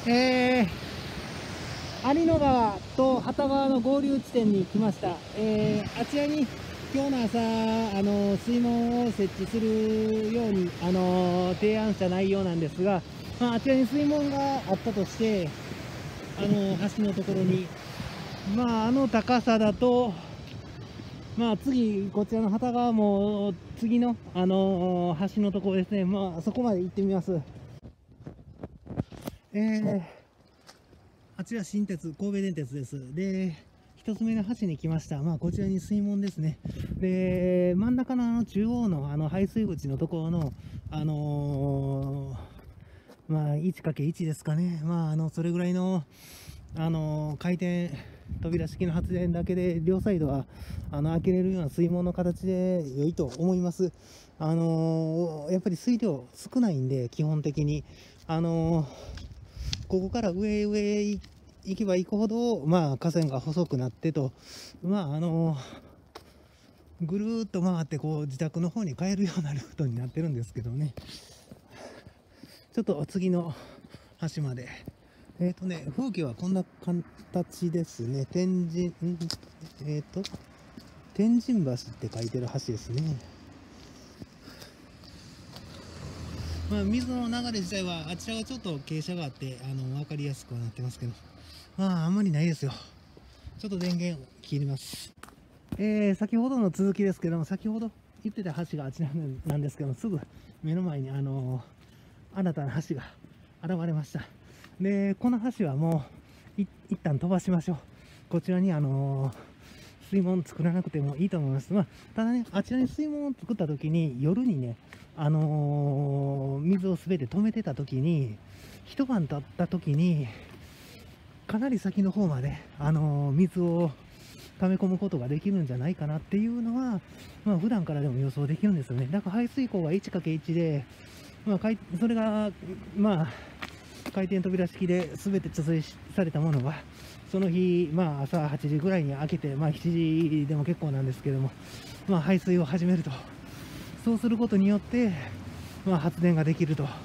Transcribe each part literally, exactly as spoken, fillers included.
えー、有野川と幡川の合流地点に来ました。えー、あちらに今日の朝、あの水門を設置するように、あの提案した内容なんですが、まあ、あちらに水門があったとして、あの橋のところに、まあ、あの高さだと、まあ、次、こちらの幡川も次の、あの橋のところですね、まあ、そこまで行ってみます。えー、あちら新鉄、神戸電鉄です。で、一つ目の橋に来ました。まあ、こちらに水門ですね。で、真ん中のあの中央のあの排水口のところの、あのー、まあ、いちかけるいち ですかね。まあ、あの、それぐらいの、あのー、回転、扉式の発電だけで両サイドはあの開けれるような水門の形で良いと思います。あのー、やっぱり水量少ないんで、基本的に。あのー、ここから上上行けば行くほど、まあ、河川が細くなってと、まあ、あのー、ぐるーっと回ってこう自宅の方に帰るようなルートになってるんですけどね。ちょっと次の橋まで。えっとね、風景はこんな形ですね。天神、んえっ、ー、と、天神橋って書いてる橋ですね。まあ、水の流れ自体は、あちらがちょっと傾斜があって、あの、わかりやすくはなってますけど、まあ、あんまりないですよ。ちょっと電源を切ります。えー、先ほどの続きですけども、先ほど言ってた橋があちらなんですけども、すぐ目の前に、あのー、新たな橋が現れました。で、この橋はもうい一旦飛ばしましょう。こちらにあのー、水門作らなくてもいいと思います。まあ、ただね、あちらに水門を作った時に夜にね、あのー、水をすべて止めてた時に、一晩経った時にかなり先の方まで、あのー、水を溜め込むことができるんじゃないかなっていうのは、まあ、普段からでも予想できるんですよね。だから排水口が いちかけるいち で、まあ、それが、まあ、回転扉式で全て貯水されたものは、その日、まあ、朝はちじぐらいに開けて、まあ、しちじでも結構なんですけども、まあ、排水を始めると。そうすることによって、まあ、発電ができると。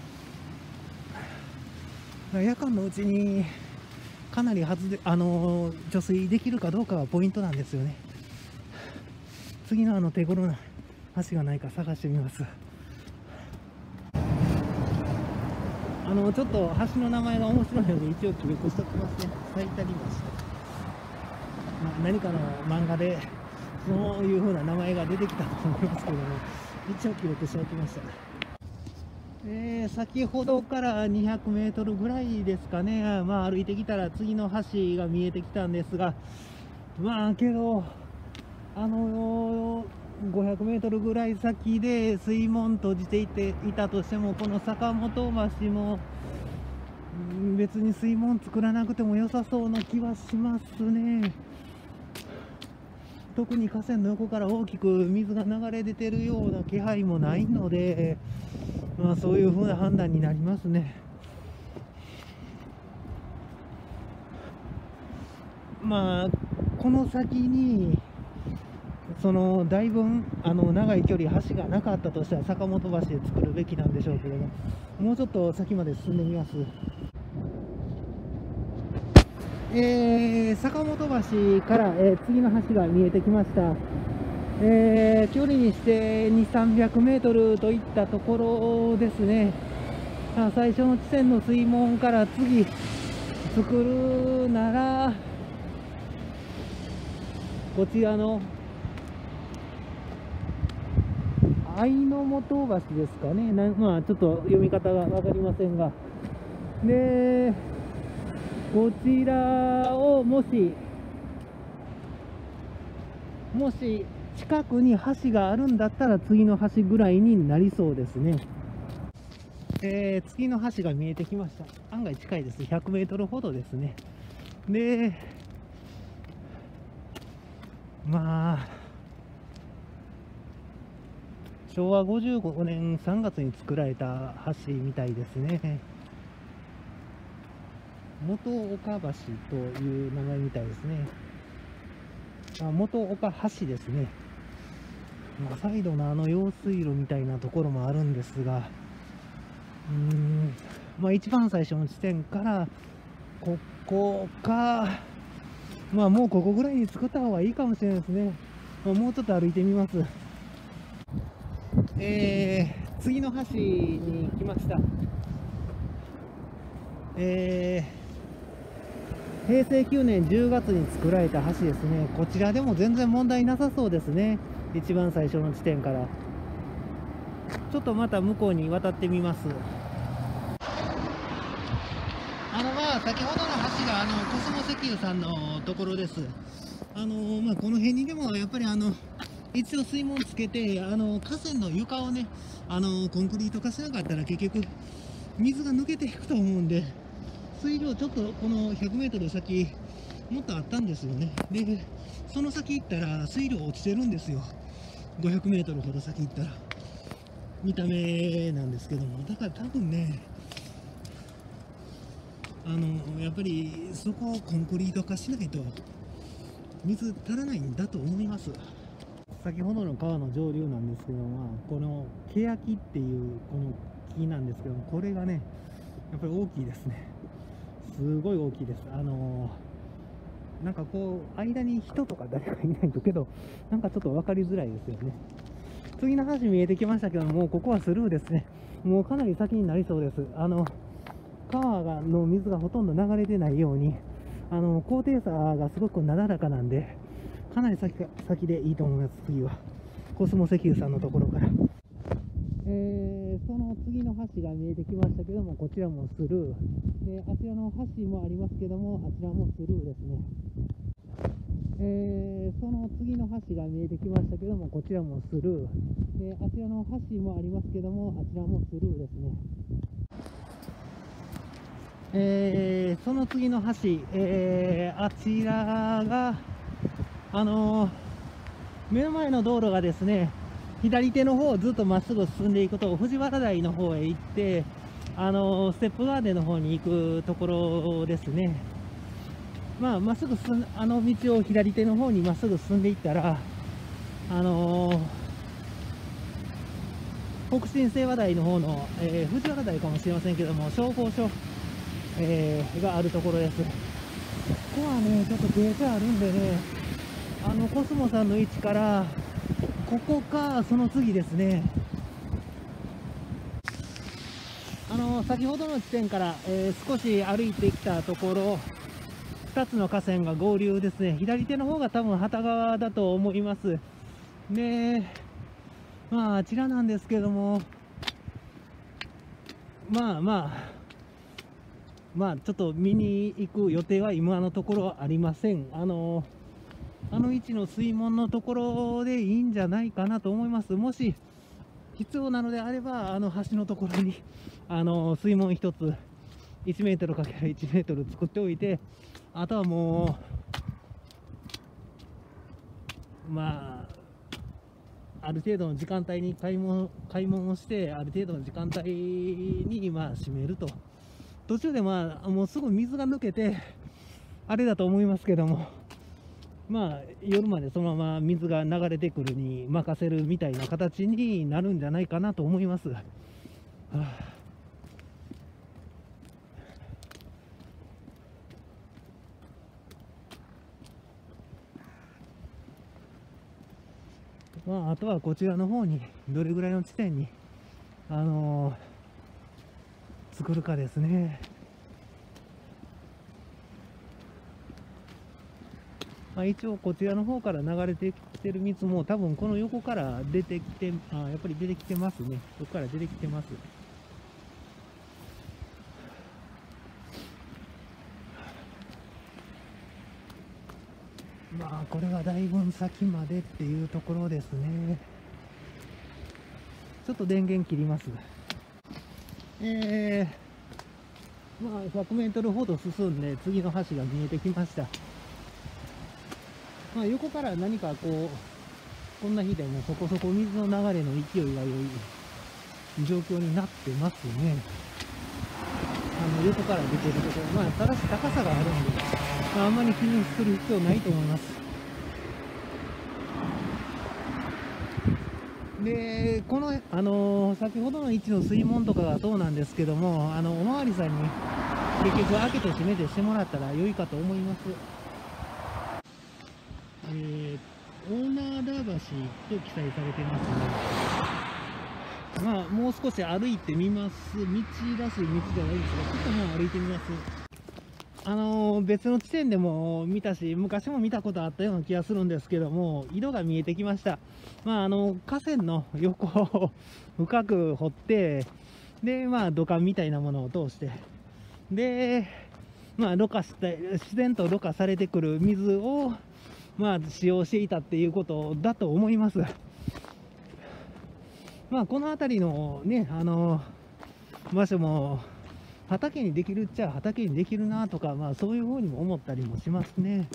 夜間のうちにかなり発電、あのー、貯水できるかどうかがポイントなんですよね。次のあの手頃な橋がないか探してみます。あのちょっと橋の名前が面白いので一応記録しておきますね。咲いたりました。まあ、何かの漫画でそういう風な名前が出てきたと思いますけども、一応記録しておきました。えー、先ほどからにひゃくメートルぐらいですかね。まあ歩いてきたら次の橋が見えてきたんですが、まあけどあのごひゃくメートルぐらい先で水門閉じていていたとしても、この坂本橋も別に水門作らなくても良さそうな気はしますね。特に河川の横から大きく水が流れ出てるような気配もないので、まあ、そういう風な判断になりますね。まあこの先にそのだいぶあの長い距離橋がなかったとしたら坂本橋で作るべきなんでしょうけれども、もうちょっと先まで進んでみます。えー、坂本橋から、えー、次の橋が見えてきました。えー、距離にしてにひゃく、さんびゃくメートルといったところですね。最初の地点の水門から次作るならこちらの愛の元橋ですかね。なまあちょっと読み方が分かりませんが、でこちらをもしもし近くに橋があるんだったら次の橋ぐらいになりそうですね。えー、次の橋が見えてきました。案外近いです。ひゃくメートルほどですね。でまあしょうわごじゅうごねんさんがつに作られた橋みたいですね。元岡橋という名前みたいですね。あ、元岡橋ですね。まあ、サイドのあの用水路みたいなところもあるんですが、 ーん、まあ一番最初の地点からここか、まあもうここぐらいに作った方がいいかもしれないですね。まあ、もうちょっと歩いてみます。えー、次の橋に来ました。えー、へいせいきゅうねんじゅうがつに作られた橋ですね。こちらでも全然問題なさそうですね。一番最初の地点から。ちょっとまた向こうに渡ってみます。あのまあ先ほどの橋があのコスモ石油さんのところです。あのまあこの辺にでもやっぱりあの一応水門つけて、あの河川の床をね、あのコンクリート化しなかったら結局水が抜けていくと思うんで、水量ちょっとこのひゃくメートル先もっとあったんですよね。でその先行ったら水量落ちてるんですよ。ごひゃくメートルほど先行ったら見た目なんですけども、だから多分ね、あのやっぱりそこをコンクリート化しないと水足らないんだと思います。先ほどの川の上流なんですけども、このケヤキっていうこの木なんですけども、これがねやっぱり大きいですね。すごい大きいです。あのー、なんかこう間に人とか誰かいないとけど、なんかちょっと分かりづらいですよね。次の橋見えてきましたけども、ここはスルーですね。もうかなり先になりそうです。あの川がの水がほとんど流れてないように、あの高低差がすごくなだらかなんで、かなり先か先でいいと思います。次はコスモ石油さんのところから、えー、その次の橋が見えてきましたけども、こちらもスルーで、あちらの橋もありますけども、あちらもスルーですね。えー、その次の橋が見えてきましたけども、こちらもスルーで、あちらの橋もありますけども、あちらもスルーですね。えー、その次の橋、えー、あちらがあのー、目の前の道路がですね、左手の方をずっとまっすぐ進んでいくと藤原台の方へ行って、あのー、ステップガーデンの方に行くところですね。まあまっすぐ進んあの道を左手の方にまっすぐ進んでいったら、あのー、北進清和台の方の、えー、藤原台かもしれませんけども、消防署、えー、があるところです。ここはねちょっと傾斜あるんでね、あのコスモさんの位置からここかその次ですね。あの先ほどの地点から、えー、少し歩いてきたところ、ふたつの河川が合流ですね。左手の方が多分畑川だと思います。でまああちらなんですけども、まあまあまあちょっと見に行く予定は今のところありません。あのあの位置の水門のところでいいんじゃないかなと思います。もし必要なのであれば、あの橋のところにあの水門一ついちメートルかけるいちメートル作っておいて、あとはもうまあある程度の時間帯に買い物買い物をして、ある程度の時間帯にまあ閉めると。途中でまあもうすぐ水が抜けてあれだと思いますけども、まあ夜までそのまま水が流れてくるに任せるみたいな形になるんじゃないかなと思います。はあ、まああとはこちらの方にどれぐらいの地点にあのー、作るかですね。まあ、一応こちらの方から流れてきてる水も多分この横から出てきて、あやっぱり出てきてますね。ここから出てきてます。まあこれはだいぶ先までっていうところですね。ちょっと電源切ります。えー、まあひゃくメートルほど進んで次の橋が見えてきました。まあ、横から何かこうこんな日でもそこそこ水の流れの勢いが良い状況になってますね。あの横から出てるところ、まあただし高さがあるんで、まあ、あんまり気にする必要ないと思います。 で、この、あのー先ほどの位置の水門とかがそうなんですけども、あのおまわりさんに結局開けて閉めてしてもらったら良いかと思います。えー、オーナーダー橋と記載されてますね。まあ、もう少し歩いてみます。道らしい道じゃないですが、ちょっともう歩いてみます。あのー別の地点でも見たし、昔も見たことあったような気がするんですけども、色が見えてきました。まあ、あの河川の横を深く掘って、で、まあ、土管みたいなものを通して、で、まあ、ろ過した自然とろ過されてくる水を、まあ、使用していたっていうことだと思います。まあ、この辺りのね、あの場所も、畑にできるっちゃ畑にできるなとか、まあ、そういうふうにも思ったりもしますね。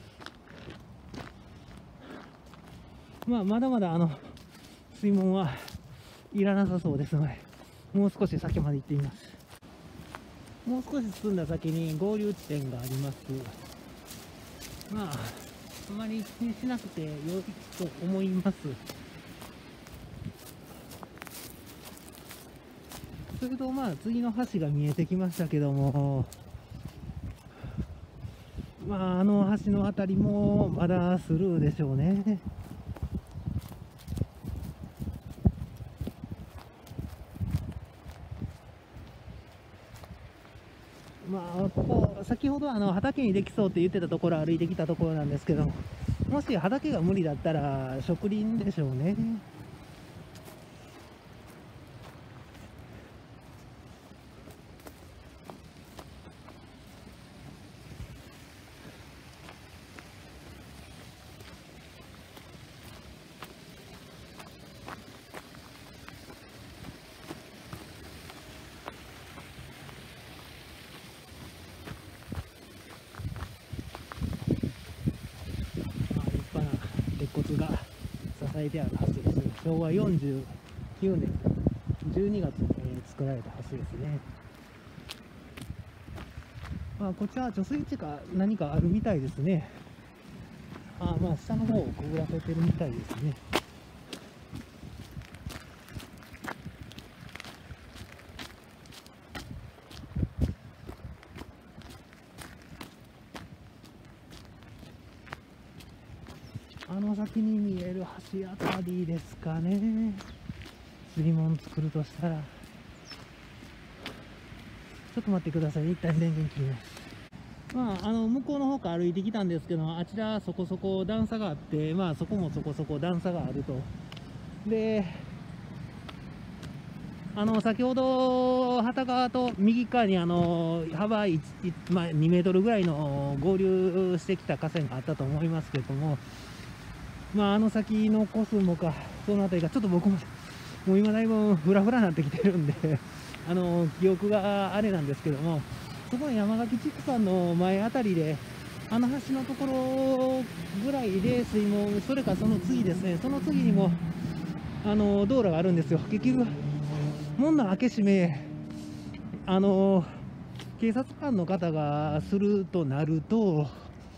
まあ、まだまだあの水門はいらなさそうですので、もう少し先まで行ってみます。もう少し進んだ先に合流地点があります。まあ、あまり気にしなくて良いと思います。それとまあ次の橋が見えてきましたけども、まああの橋のあたりもまだスルーでしょうね。まあここ先ほどあの畑にできそうって言ってたところ歩いてきたところなんですけども、もし畑が無理だったら植林でしょうね。鉄骨が支えてある橋です。しょうわよんじゅうきゅうねんじゅうにがつに、えー作られた橋ですね。まあ、こちらは貯水池か何かあるみたいですね。あまあ下の方をくぐらせてるみたいですね。あの先に見える橋あたりですかね。水門作るとしたら、ちょっと待ってください。一旦電源切ります。まあ、あの向こうの方から歩いてきたんですけど、あちらそこそこ段差があって、まあそこもそこそこ段差があると。で、あの先ほど畑側と右側にあの幅いち、まあ、にメートルぐらいの合流してきた河川があったと思いますけれども、まあ、あの先のコスモか、その辺りがちょっと僕も、もう今だいぶフラフラになってきてるんで、あの記憶があれなんですけども、そこの山垣畜産の前あたりで、あの橋のところぐらいで水門、それかその次ですね、その次にもあの道路があるんですよ。結局門の開け閉め、あの警察官の方がするとなると、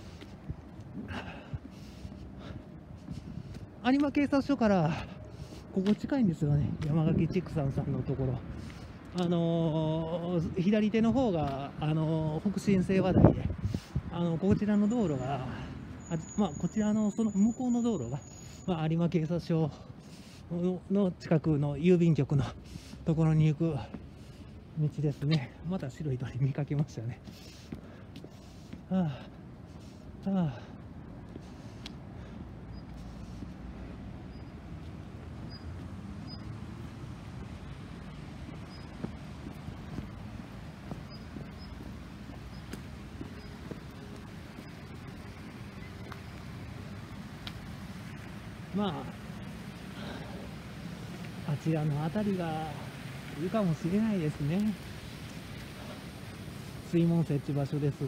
有馬警察署からここ近いんですよね、山垣畜産さんのところ。あのー、左手の方が、あのー、北進清和台で、あのこちらの道路が、あまあ、こちらのその向こうの道路が、まあ、有馬警察署の近くの郵便局のところに行く道ですね。また白い鳥見かけましたね。はあ、はあ。まあ、あちらの辺りがいいかもしれないですね。水門設置場所です。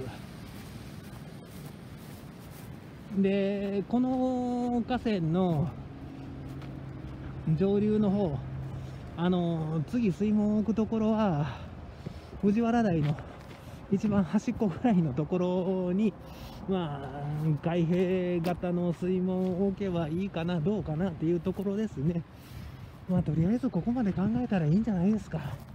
で、この河川の上流の方、あの次水門を置くところは藤原台の一番端っこぐらいのところに、まあ、開閉型の水門を置けばいいかな、どうかなっていうところですね。 まあとりあえずここまで考えたらいいんじゃないですか。